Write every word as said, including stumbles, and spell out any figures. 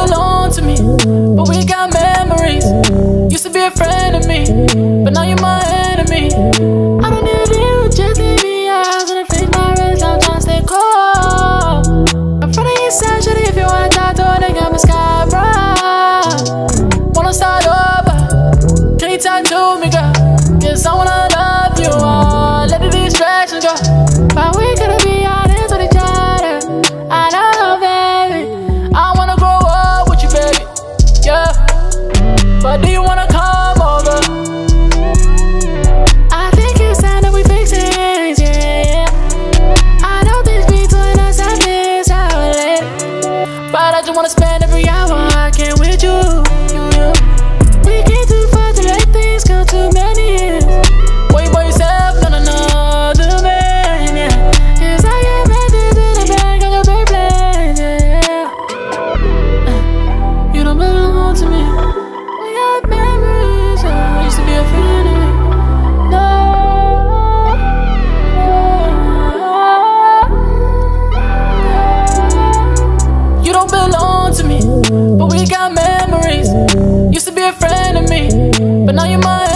belong to me, but we got memories. Used to be a friend of me, but now you're my enemy. I don't need you, just leave me out. Gonna fix my wrist, I'm trying to stay cold. I'm front of your side, shawty, if you wanna talk to a nigga, I'm a sky bright. Wanna start over, can you talk to me, girl? Yes, I wanna love you all, let the distractions go. But we could be honest with each other. I know, baby, I wanna grow up with you, baby, yeah. But do you wanna come over? I think it's time that we fix things, yeah, yeah. I know things between us have been solid, but I just wanna spend every hour I can with you, you, you. We came too far to let things go too many years. Wait by yourself, not another man, yeah. Cause I get messages in the bag on your big plans, yeah. Uh, you don't belong to me. We got memories, I used to be a friend of me. No, no, you don't belong to me, but we got memories. Used to be a friend of me, but now you're mine.